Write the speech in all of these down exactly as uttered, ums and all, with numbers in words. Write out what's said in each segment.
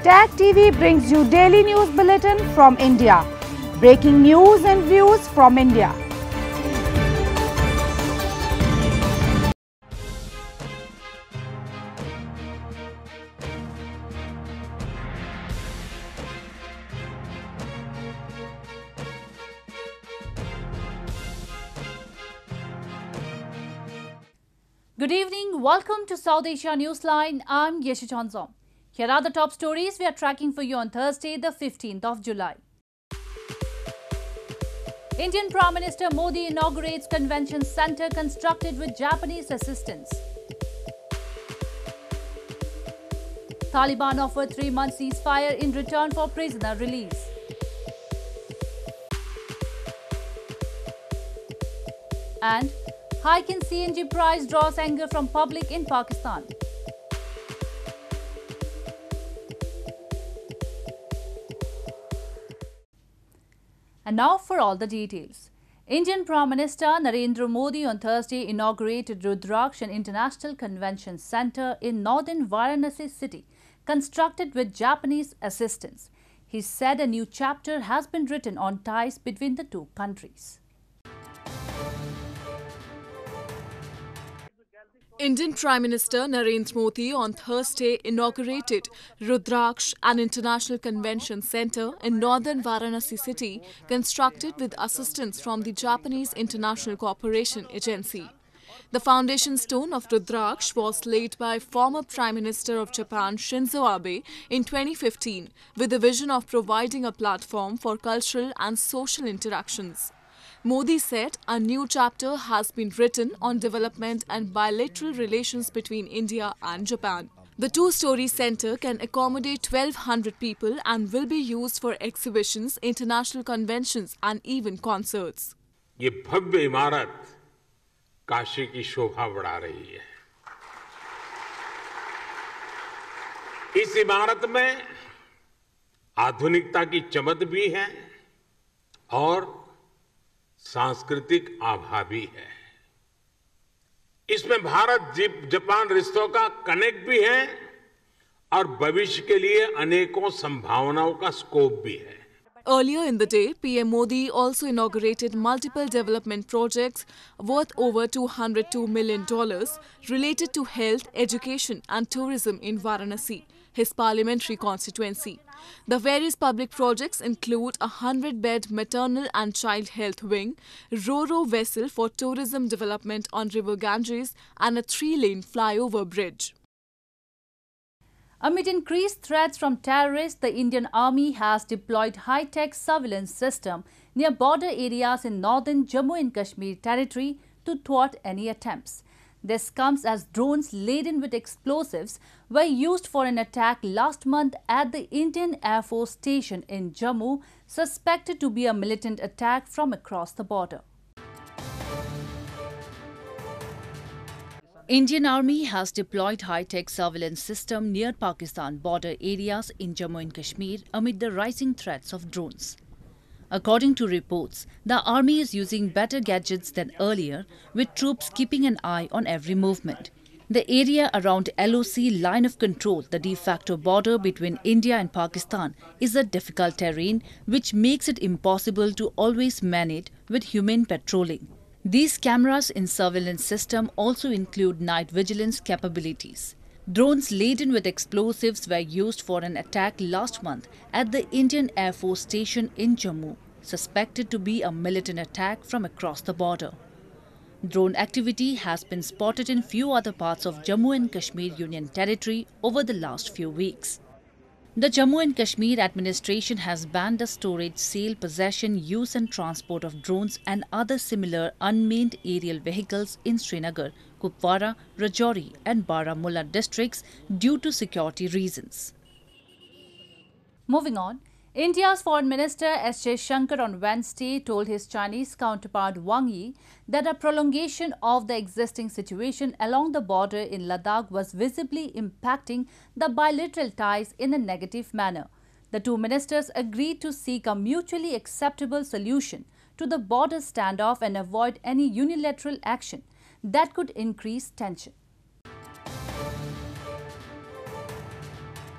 Tag T V brings you daily news bulletin from India. Breaking news and views from India. Good evening. Welcome to South Asia Newsline. I'm Yeshi Chanzom. Here are the top stories we are tracking for you on Thursday, the fifteenth of July. Indian Prime Minister Modi inaugurates convention center constructed with Japanese assistance. Taliban offered three-month ceasefire in return for prisoner release. And hike in C N G price draws anger from public in Pakistan. And now for all the details. Indian Prime Minister Narendra Modi on Thursday inaugurated Rudraksh, an international convention center in northern Varanasi city, constructed with Japanese assistance. He said a new chapter has been written on ties between the two countries. Indian Prime Minister Narendra Modi on Thursday inaugurated Rudraksh, an international convention centre in northern Varanasi city, constructed with assistance from the Japanese International Cooperation Agency. The foundation stone of Rudraksh was laid by former Prime Minister of Japan Shinzo Abe in twenty fifteen, with the vision of providing a platform for cultural and social interactions. Modi said a new chapter has been written on development and bilateral relations between India and Japan. The two-story centre can accommodate twelve hundred people and will be used for exhibitions, international conventions and even concerts. ये भव्य इमारत काशी की शोभा बढ़ा रही है। इस इमारत में आधुनिकता की चमक भी है और सांस्कृतिक आभा भी है। इसमें भारत जापान रिश्तों का कनेक्ट भी है और भविष्य के लिए अनेकों संभावनाओं का स्कोप भी है। Earlier in the day, P M Modi also inaugurated multiple development projects worth over two hundred two million dollars related to health, education and tourism in Varanasi, his parliamentary constituency. The various public projects include a hundred-bed maternal and child health wing, ro-ro vessel for tourism development on River Ganges and a three-lane flyover bridge. Amid increased threats from terrorists, the Indian Army has deployed high-tech surveillance system near border areas in northern Jammu and Kashmir territory to thwart any attempts. This comes as drones laden with explosives were used for an attack last month at the Indian Air Force station in Jammu, suspected to be a militant attack from across the border. Indian Army has deployed high-tech surveillance system near Pakistan border areas in Jammu and Kashmir amid the rising threats of drones. According to reports, the army is using better gadgets than earlier, with troops keeping an eye on every movement. The area around L O C line of control, the de facto border between India and Pakistan, is a difficult terrain which makes it impossible to always man it with human patrolling. These cameras in surveillance system also include night vigilance capabilities. Drones laden with explosives were used for an attack last month at the Indian Air Force station in Jammu, suspected to be a militant attack from across the border. Drone activity has been spotted in few other parts of Jammu and Kashmir Union Territory over the last few weeks. The Jammu and Kashmir administration has banned the storage, sale, possession, use and transport of drones and other similar unmanned aerial vehicles in Srinagar, Kupwara, Rajouri and Baramulla districts due to security reasons. Moving on, India's Foreign Minister S Jaishankar on Wednesday told his Chinese counterpart Wang Yi that a prolongation of the existing situation along the border in Ladakh was visibly impacting the bilateral ties in a negative manner. The two ministers agreed to seek a mutually acceptable solution to the border standoff and avoid any unilateral action that could increase tension.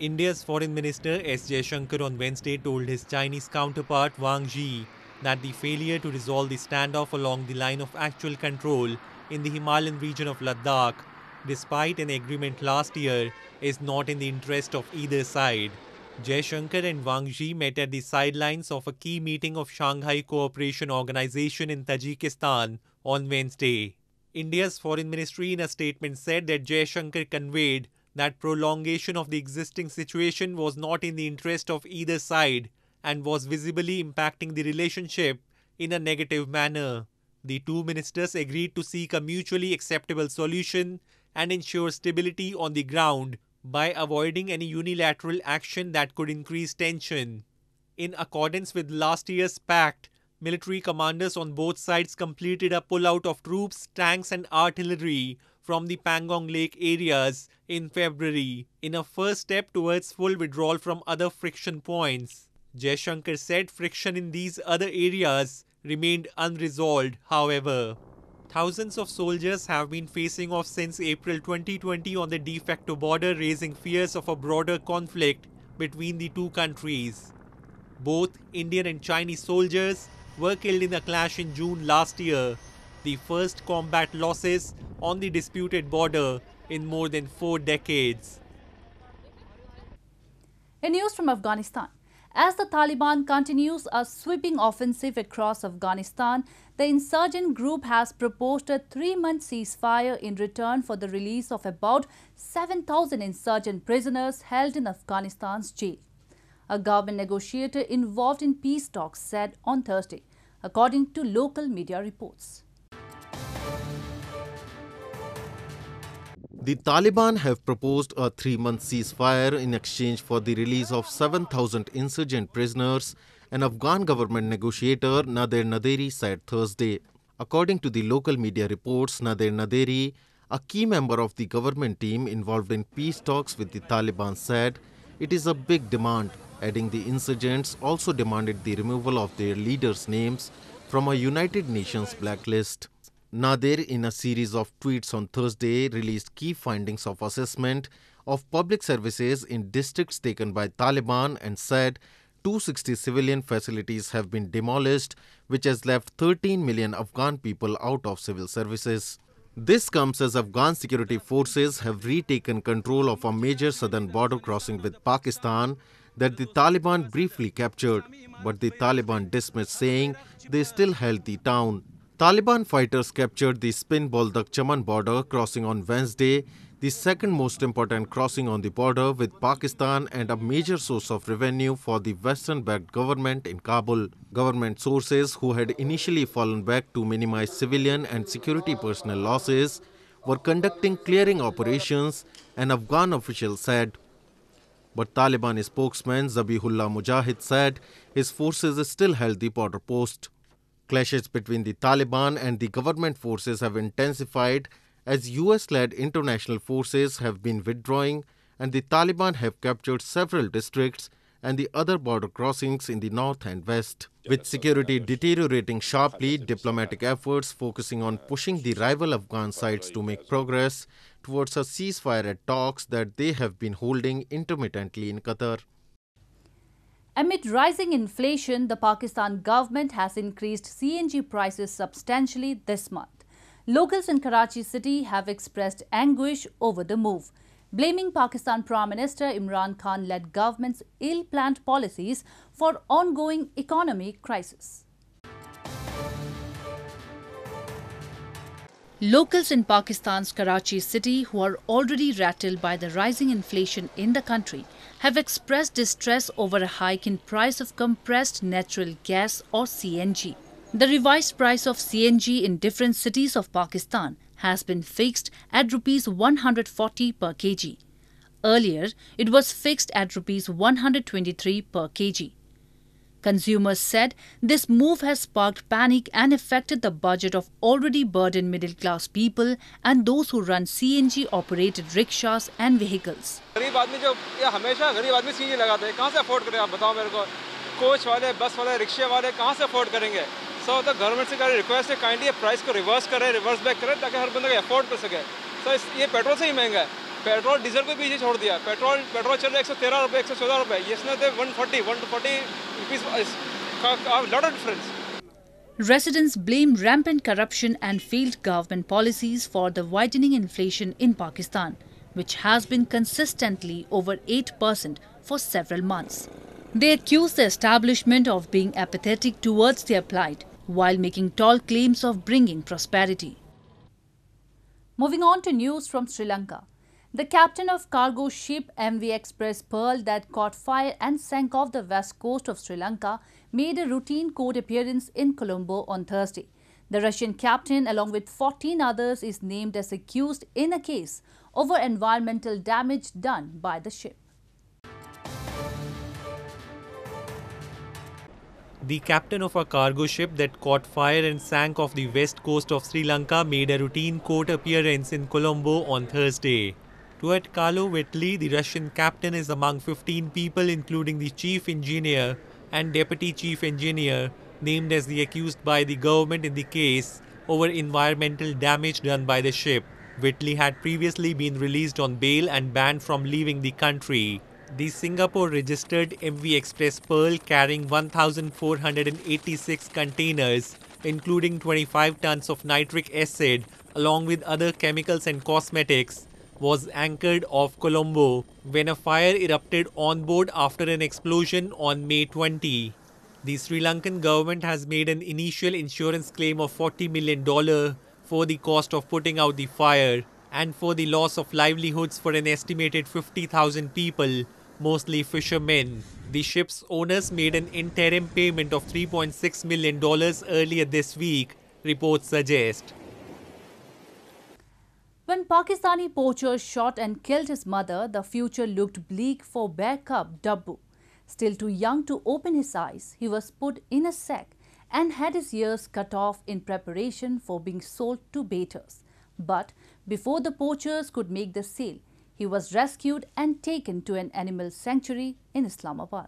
India's Foreign Minister S. Jaishankar on Wednesday told his Chinese counterpart Wang Yi that the failure to resolve the standoff along the line of actual control in the Himalayan region of Ladakh, despite an agreement last year, is not in the interest of either side. Jaishankar and Wang Yi met at the sidelines of a key meeting of Shanghai Cooperation Organization in Tajikistan on Wednesday. India's foreign ministry in a statement said that Jaishankar conveyed that prolongation of the existing situation was not in the interest of either side and was visibly impacting the relationship in a negative manner. The two ministers agreed to seek a mutually acceptable solution and ensure stability on the ground by avoiding any unilateral action that could increase tension. In accordance with last year's pact, military commanders on both sides completed a pullout of troops, tanks and artillery from the Pangong Lake areas in February, in a first step towards full withdrawal from other friction points. Jaishankar said friction in these other areas remained unresolved, however. Thousands of soldiers have been facing off since April twenty twenty on the de facto border, raising fears of a broader conflict between the two countries. Both Indian and Chinese soldiers were killed in a clash in June last year, the first combat losses on the disputed border in more than four decades. In news from Afghanistan, as the Taliban continues a sweeping offensive across Afghanistan, the insurgent group has proposed a three-month ceasefire in return for the release of about seven thousand insurgent prisoners held in Afghanistan's jail. A government negotiator involved in peace talks said on Thursday, according to local media reports. The Taliban have proposed a three-month ceasefire in exchange for the release of seven thousand insurgent prisoners, an Afghan government negotiator Nader Naderi said Thursday. According to the local media reports, Nader Naderi, a key member of the government team involved in peace talks with the Taliban, said it is a big demand, adding the insurgents also demanded the removal of their leaders' names from a United Nations blacklist. Nader, in a series of tweets on Thursday, released key findings of assessment of public services in districts taken by Taliban and said two hundred sixty civilian facilities have been demolished, which has left thirteen million Afghan people out of civil services. This comes as Afghan security forces have retaken control of a major southern border crossing with Pakistan that the Taliban briefly captured, but the Taliban dismissed, saying they still held the town. Taliban fighters captured the Spin Boldak Chaman border crossing on Wednesday, the second most important crossing on the border with Pakistan and a major source of revenue for the Western-backed government in Kabul. Government sources, who had initially fallen back to minimize civilian and security personnel losses, were conducting clearing operations, an Afghan official said. But Taliban spokesman Zabihullah Mujahid said his forces still held the border post. Clashes between the Taliban and the government forces have intensified as U S-led international forces have been withdrawing and the Taliban have captured several districts and the other border crossings in the north and west. With security deteriorating sharply, diplomatic efforts focusing on pushing the rival Afghan sides to make progress towards a ceasefire at talks that they have been holding intermittently in Qatar. Amid rising inflation, the Pakistan government has increased C N G prices substantially this month. Locals in Karachi city have expressed anguish over the move, blaming Pakistan Prime Minister Imran Khan-led government's ill-planned policies for ongoing economic crisis. Locals in Pakistan's Karachi city, who are already rattled by the rising inflation in the country, have expressed distress over a hike in price of compressed natural gas or C N G. The revised price of C N G in different cities of Pakistan has been fixed at rupees one hundred forty per kilogram. Earlier, it was fixed at rupees one hundred twenty-three per kilogram. Consumers said this move has sparked panic and affected the budget of already burdened middle-class people and those who run C N G-operated rickshaws and vehicles. गरीब आदमी जो ये हमेशा गरीब आदमी C N G लगाते हैं, कहाँ से अफोर्ड करें? आप बताओ मेरे को. कोच वाले, बस वाले, रिक्शे वाले कहाँ से अफोर्ड करेंगे? सो तो गवर्नमेंट से रिक्वेस्ट है, काइंडली प्राइस को रिवर्स करें, रिवर्स बैक करें ताकि हर बंदा अफोर्ड कर सके. सो ये पेट्रोल से ही महंगा है. पेट्रोल डीजल को पीछे छोड़ दिया। पेट्रोल पेट्रोल चल रहा है एक सौ तेरह रुपये, एक सौ चौदह रुपये, इसने दे one forty, one forty rupees का lot of difference. Residents blame rampant corruption and failed government policies for the widening inflation in Pakistan, which has been consistently over eight percent for several months. They accuse the establishment of being apathetic towards their plight, while making tall claims of bringing prosperity. Moving on to news from Sri Lanka. The captain of cargo ship M V Express Pearl that caught fire and sank off the west coast of Sri Lanka made a routine court appearance in Colombo on Thursday. The Russian captain, along with fourteen others, is named as accused in a case over environmental damage done by the ship. The captain of a cargo ship that caught fire and sank off the west coast of Sri Lanka made a routine court appearance in Colombo on Thursday. Tuat Kalo Whitley, the Russian captain, is among fifteen people, including the chief engineer and deputy chief engineer, named as the accused by the government in the case over environmental damage done by the ship. Whitley had previously been released on bail and banned from leaving the country. The Singapore-registered M V Express Pearl, carrying one thousand four hundred eighty-six containers, including twenty-five tons of nitric acid, along with other chemicals and cosmetics, was anchored off Colombo when a fire erupted on board after an explosion on May twentieth. The Sri Lankan government has made an initial insurance claim of forty million dollars for the cost of putting out the fire and for the loss of livelihoods for an estimated fifty thousand people, mostly fishermen. The ship's owners made an interim payment of three point six million dollars earlier this week, reports suggest. When Pakistani poachers shot and killed his mother, the future looked bleak for bear cub Dabbu. Still too young to open his eyes, he was put in a sack and had his ears cut off in preparation for being sold to baiters. But before the poachers could make the sale, he was rescued and taken to an animal sanctuary in Islamabad.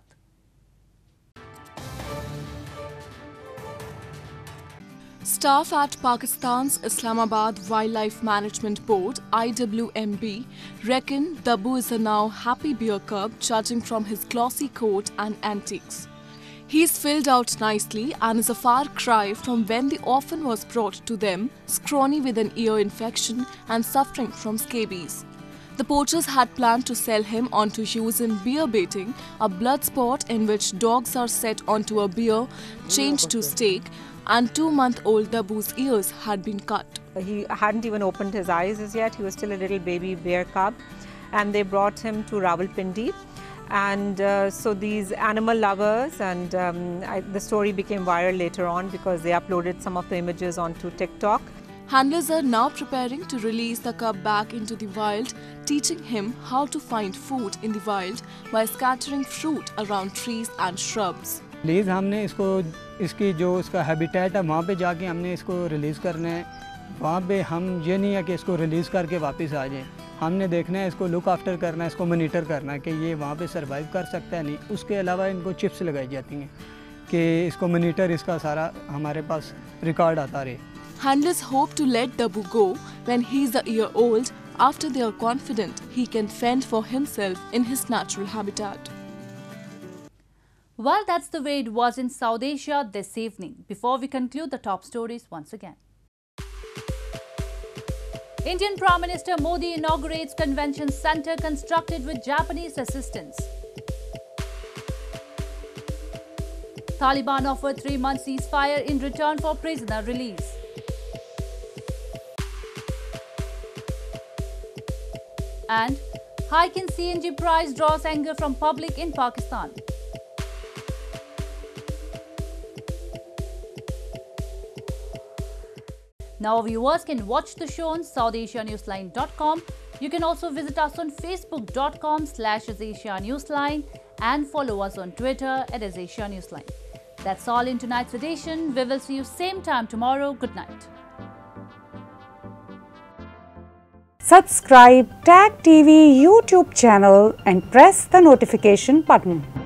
Staff at Pakistan's Islamabad Wildlife Management Board, I W M B, reckon Dabbu is a now happy bear cub, judging from his glossy coat and antics. He's filled out nicely and is a far cry from when the orphan was brought to them, scrawny with an ear infection and suffering from scabies. The poachers had planned to sell him on to use in bear baiting, a blood sport in which dogs are set onto a bear, chained to stake, and two-month-old Dabbu's ears had been cut. He hadn't even opened his eyes as yet. He was still a little baby bear cub, and they brought him to Rawalpindi. And uh, so these animal lovers, and um, I, the story became viral later on because they uploaded some of the images onto TikTok. Handlers are now preparing to release the cub back into the wild, teaching him how to find food in the wild by scattering fruit around trees and shrubs. Release हमने इसको इसकी जो इसका habitat है वहाँ पे जाके हमने इसको रिलीज़ करना है। वहाँ पे हम ये नहीं है कि इसको रिलीज़ करके वापस आ जाए, हमने देखना है, इसको लुक आफ्टर करना है, इसको मॉनिटर करना है कि ये वहाँ पे सरवाइव कर सकता है नहीं। उसके अलावा इनको चिप्स लगाई जाती हैं कि इसको मॉनिटर इसका सारा हमारे पास रिकॉर्ड आता रहे। Handlers hope to let Dabbu go when he is a year old, after they are confident he can fend for himself in his natural habitat. Well, that's the way it was in South Asia this evening. Before we conclude the top stories once again. Indian Prime Minister Modi inaugurates convention centre constructed with Japanese assistance. Taliban offered three-month ceasefire in return for prisoner release. And hike in C N G price draws anger from public in Pakistan. Now viewers can watch the show on South Asia Newsline dot com. You can also visit us on Facebook dot com slash Asia Newsline and follow us on Twitter at Asia Newsline. That's all in tonight's edition. We will see you same time tomorrow. Good night. Subscribe Tag T V YouTube channel and press the notification button.